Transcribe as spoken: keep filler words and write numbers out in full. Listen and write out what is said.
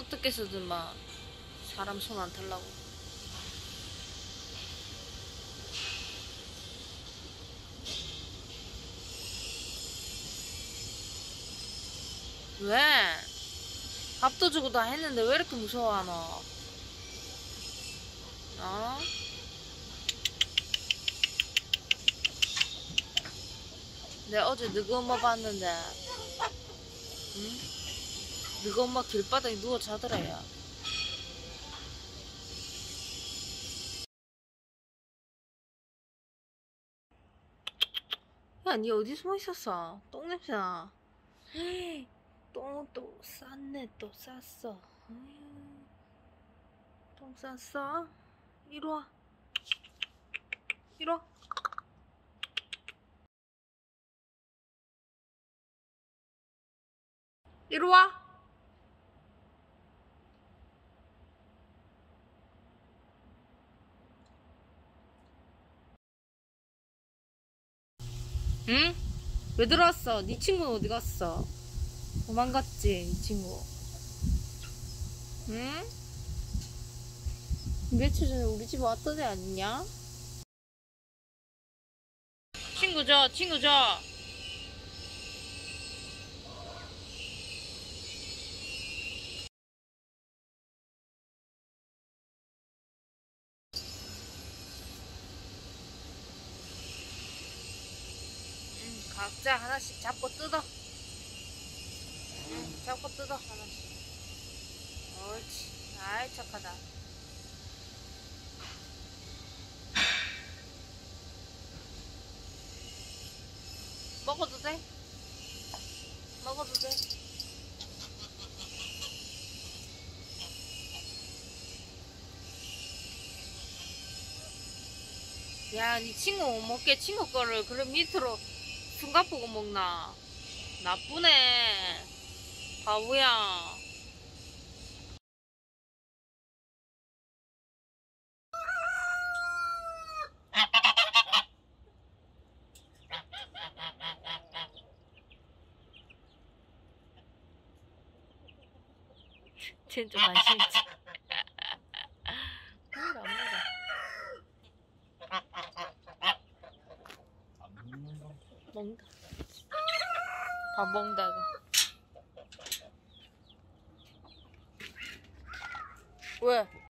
어떻게 쓰든 막 사람 손 안 탈라고. 왜? 밥도 주고 다 했는데 왜 이렇게 무서워하노? 어? 내가 어제 너희 엄마 봤는데, 응? 너희 엄마 길바닥에 누워 자더라, 야. 야, 니 어디 숨어 있었어? 똥냄새 나. 똥 또 쌌네, 또 쌌어. 똥 쌌어? 이리 와. 이리 와. 이리 와. 응? 왜 들어왔어? 네 친구는 어디 갔어? 도망갔지, 네 친구. 응? 며칠 전에 우리 집 왔던 애 아니냐? 친구 줘, 친구 줘. 응, 각자 하나씩 잡고 뜯어. 응, 잡고 뜯어, 하나씩. 옳지. 아이, 착하다. 먹어도 돼? 먹어도 돼? 야, 니 친구 못 먹게 친구 거를 그런 밑으로 숨가쁘고 먹나? 나쁘네. 바보야. 진짜 관심 있지. 먹는다, 먹는다. 먹는다. 밥 먹는다, 이거. 왜?